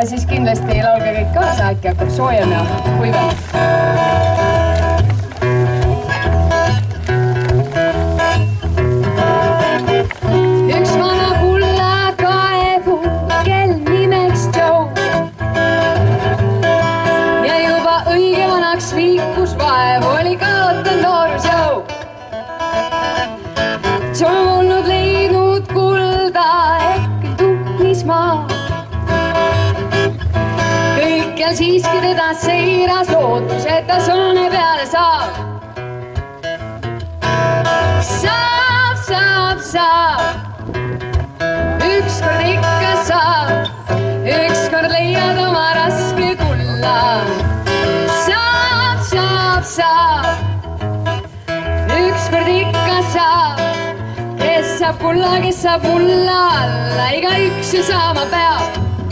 siis kindlasti laulge kõik kaasa, äkki hakkab soojem ja kuivam. Üks vana kulla kaevu, kel nimeks Joe ja juba õige vanaks liikus vaev, oli kaotanud noorusjõu. Joe olnud leidnud kulda, ehk tuhnis maa. Kõikjal siiski teda seiras lootus, et ta soone peale saab. Saab, ükskord ikka saab, ükskord leiad oma raske kulla. Saab, ükskord ikka saab, kes saab kulla, kes saab mulla alla, igaüks ju saama peab.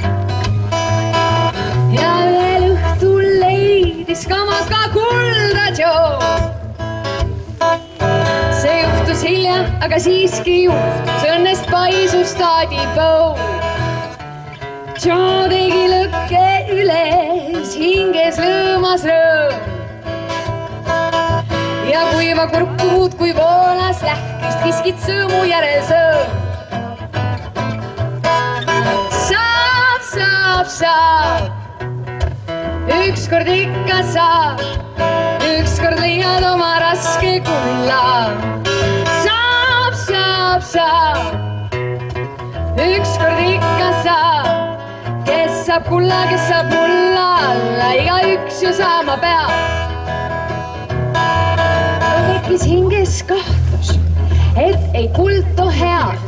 Ja veel õhtul leidis kamaka kulda Joe. See juhtus hiljem, aga siiski juhtus, õnnest paisus taadipõu. Joe tegi lõkke üles, hinges lõõmas rõõm. Ja kuiva kurku muudkui voolas lähkist, kiskid sõõmu järel sõõm. Saab, ükskord ikka saab, ükskord leiad oma raske kulla. Saab, ükskord ikka saab, kes saab kulla, kes saab mulla alla, igaüks ju saama peab. Tekkis hinges kahtlus, et ei kuld too head.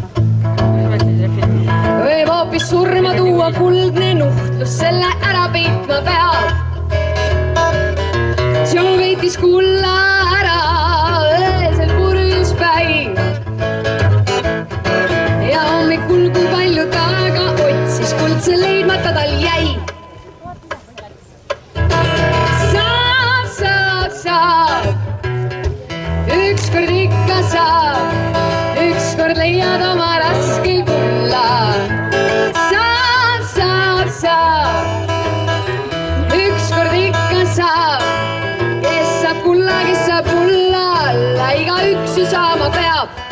Võib hoopis surma tuua kuldne nuhtlus, selle ära peitma peab. Joe veitis kulla ära, öösel purjus päiv. Ja hommikul, kui palju taega otsis, kuldse leidmata tal jäi. Saab, ükskord ikka saab, ükskord leiad oma raske kulla. Saab, ükskord ikka saab, kes saab kulla, kes saab mulla alla, igaüks ju saama peab.